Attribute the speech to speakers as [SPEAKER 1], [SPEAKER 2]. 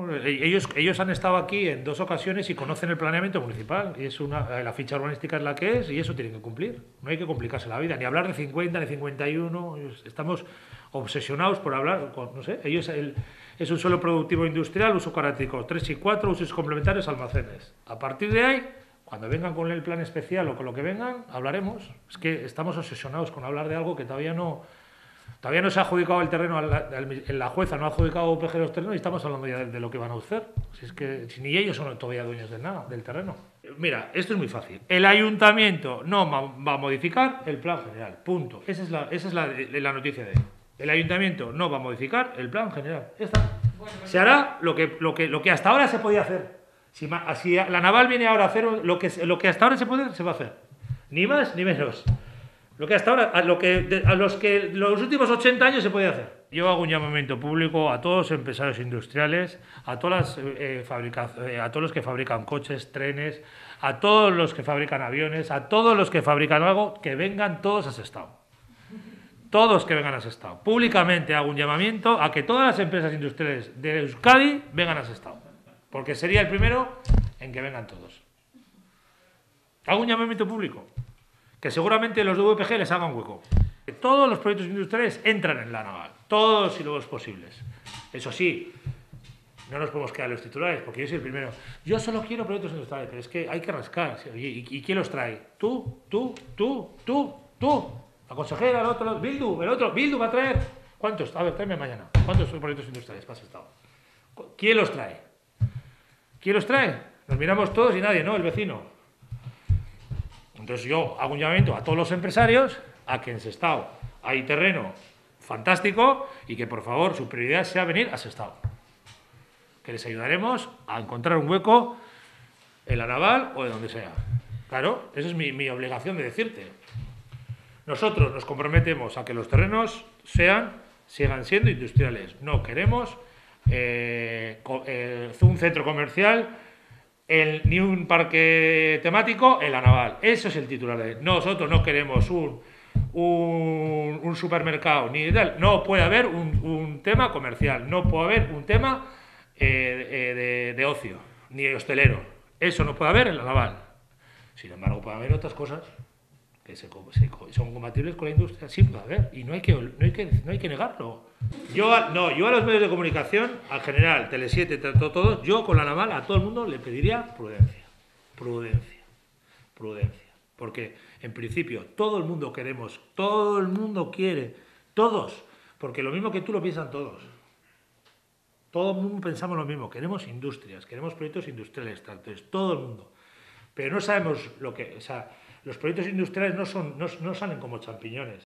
[SPEAKER 1] Ellos han estado aquí en 2 ocasiones y conocen el planeamiento municipal. Y la ficha urbanística es la que es y eso tienen que cumplir. No hay que complicarse la vida, ni hablar de 50, ni 51. Estamos obsesionados por hablar, no sé, es un suelo productivo industrial, uso característico 3 y 4, usos complementarios, almacenes. A partir de ahí, cuando vengan con el plan especial o con lo que vengan, hablaremos. Es que estamos obsesionados con hablar de algo que todavía no se ha adjudicado el terreno, la jueza no ha adjudicado UPG los terrenos y estamos hablando ya de lo que van a hacer. Si es que ni ellos son todavía dueños de nada, del terreno. Mira, esto es muy fácil. El ayuntamiento no va a modificar el plan general, punto. Esa es la noticia de hoy. El ayuntamiento no va a modificar el plan general. Ya está. Se hará lo que hasta ahora se podía hacer. Si la Naval viene ahora a hacer lo que hasta ahora se va a hacer. Ni más ni menos. Lo que hasta ahora, los últimos 80 años se podía hacer. Yo hago un llamamiento público a todos los empresarios industriales, a todos los que fabrican coches, trenes, a todos los que fabrican aviones, a todos los que fabrican algo, que vengan todos a Sestao. Todos que vengan a Sestao. Públicamente hago un llamamiento a que todas las empresas industriales de Euskadi vengan a Sestao. Porque sería el primero en que vengan todos. Hago un llamamiento público. Que seguramente los de VPG les hagan hueco. Todos los proyectos industriales entran en la Naval, todos y los posibles. Eso sí, no nos podemos quedar los titulares, porque yo soy el primero. Yo solo quiero proyectos industriales, pero es que hay que rascar. ¿Y quién los trae? Tú. La consejera, el otro, Bildu va a traer. ¿Cuántos? A ver, tráeme mañana. ¿Cuántos proyectos industriales para Sestao? ¿Quién los trae? ¿Quién los trae? Nos miramos todos y nadie, ¿no? El vecino. Entonces yo hago un llamamiento a todos los empresarios a que en Sestao hay terreno fantástico y que por favor su prioridad sea venir a Sestao. Que les ayudaremos a encontrar un hueco en la Naval o de donde sea. Claro, esa es mi obligación de decirte. Nosotros nos comprometemos a que los terrenos sigan siendo industriales. No queremos un centro comercial ni un parque temático en la Naval. Eso es el titular de nosotros. No queremos un supermercado ni tal. No puede haber un tema comercial, no puede haber un tema de ocio ni hostelero. Eso no puede haber en la Naval. Sin embargo, puede haber otras cosas que son compatibles con la industria. Sí puede haber y no hay que negarlo. Yo a los medios de comunicación, al general, Tele7, todos, yo con la Naval a todo el mundo le pediría prudencia. Porque en principio todo el mundo quiere, todos, porque lo mismo que tú lo piensan todos. Todo el mundo pensamos lo mismo, queremos industrias, queremos proyectos industriales, todo el mundo. Pero no sabemos los proyectos industriales no salen como champiñones.